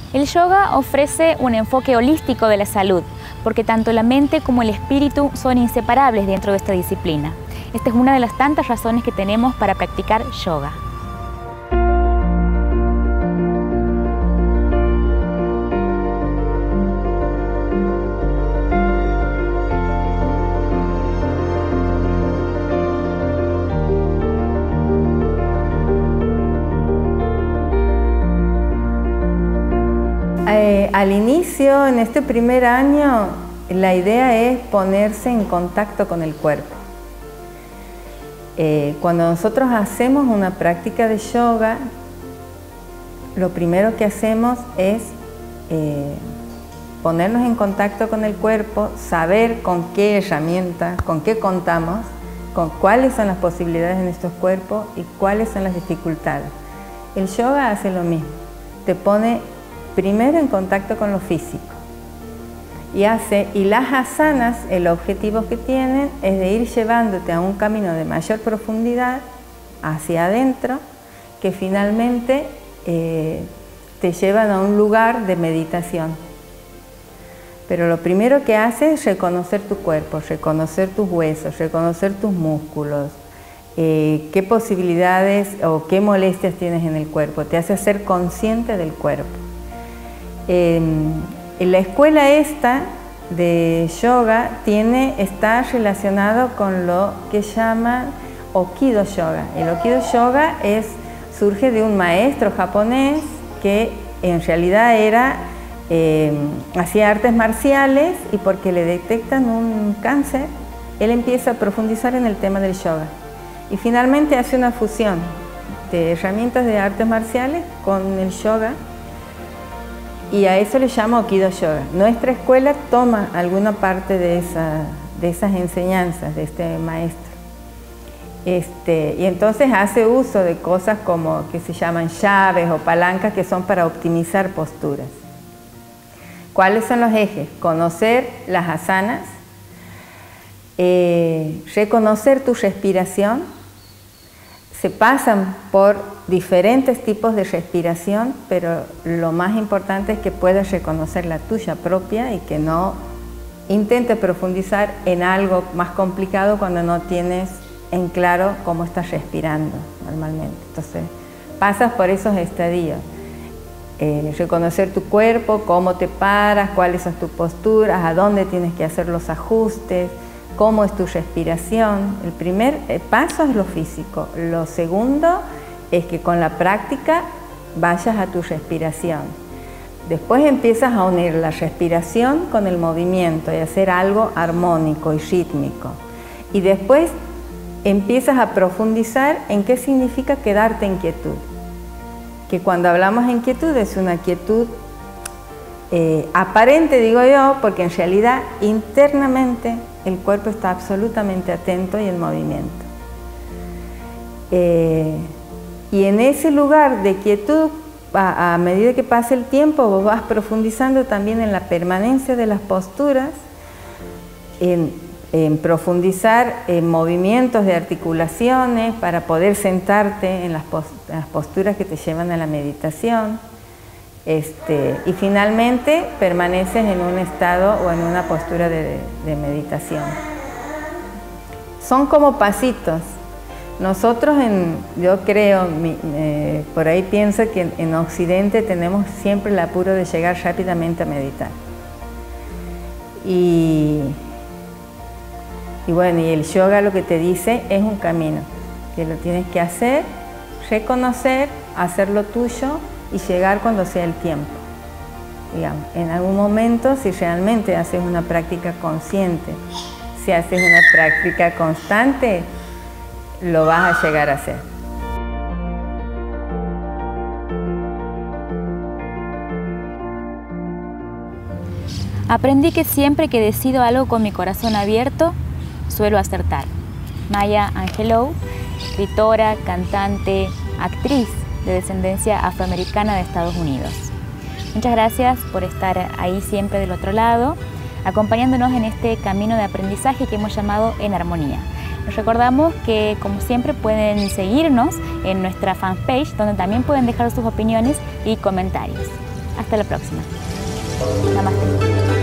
El yoga ofrece un enfoque holístico de la salud, porque tanto la mente como el espíritu son inseparables dentro de esta disciplina. Esta es una de las tantas razones que tenemos para practicar yoga. Al inicio, en este primer año, la idea es ponerse en contacto con el cuerpo. Cuando nosotros hacemos una práctica de yoga, lo primero que hacemos es ponernos en contacto con el cuerpo, saber con qué herramientas, con qué contamos, con cuáles son las posibilidades de nuestros cuerpos y cuáles son las dificultades. El yoga hace lo mismo, te pone primero en contacto con lo físico y las asanas, el objetivo que tienen es de ir llevándote a un camino de mayor profundidad hacia adentro, que finalmente te llevan a un lugar de meditación. Pero lo primero que hace es reconocer tu cuerpo, reconocer tus huesos, reconocer tus músculos, qué posibilidades o qué molestias tienes en el cuerpo, te hace ser consciente del cuerpo. En la escuela esta de yoga está relacionado con lo que llaman Okido Yoga. El Okido Yoga surge de un maestro japonés que en realidad hacía artes marciales, y porque le detectan un cáncer, él empieza a profundizar en el tema del yoga. Y finalmente hace una fusión de herramientas de artes marciales con el yoga, y a eso le llama Okido Yoga. Nuestra escuela toma alguna parte de esas enseñanzas de este maestro. Y entonces hace uso de cosas como que se llaman llaves o palancas, que son para optimizar posturas. ¿Cuáles son los ejes? Conocer las asanas, reconocer tu respiración. Se pasan por diferentes tipos de respiración, pero lo más importante es que puedas reconocer la tuya propia y que no intentes profundizar en algo más complicado cuando no tienes en claro cómo estás respirando normalmente. Entonces, pasas por esos estadios. Reconocer tu cuerpo, cómo te paras, cuáles son tus posturas, a dónde tienes que hacer los ajustes, cómo es tu respiración. El primer paso es lo físico. Lo segundo es que con la práctica vayas a tu respiración. Después empiezas a unir la respiración con el movimiento y hacer algo armónico y rítmico. Y después empiezas a profundizar en qué significa quedarte en quietud. Que cuando hablamos en quietud es una quietud aparente, digo yo, porque en realidad internamente el cuerpo está absolutamente atento y en movimiento. Y en ese lugar de quietud, a medida que pasa el tiempo, vos vas profundizando también en la permanencia de las posturas, en profundizar en movimientos de articulaciones para poder sentarte en las posturas que te llevan a la meditación. Y finalmente permaneces en un estado o en una postura de meditación. Son como pasitos. Nosotros, yo creo, por ahí pienso que en Occidente tenemos siempre el apuro de llegar rápidamente a meditar. Y bueno, y el yoga lo que te dice es un camino, que lo tienes que hacer, reconocer, hacerlo tuyo y llegar cuando sea el tiempo. Digamos, en algún momento, si realmente haces una práctica consciente, si haces una práctica constante, lo vas a llegar a hacer. Aprendí que siempre que decido algo con mi corazón abierto, suelo acertar. Maya Angelou, escritora, cantante, actriz de descendencia afroamericana de Estados Unidos. Muchas gracias por estar ahí siempre del otro lado, acompañándonos en este camino de aprendizaje que hemos llamado En Armonía. Les recordamos que, como siempre, pueden seguirnos en nuestra fanpage, donde también pueden dejar sus opiniones y comentarios. Hasta la próxima. Namaste.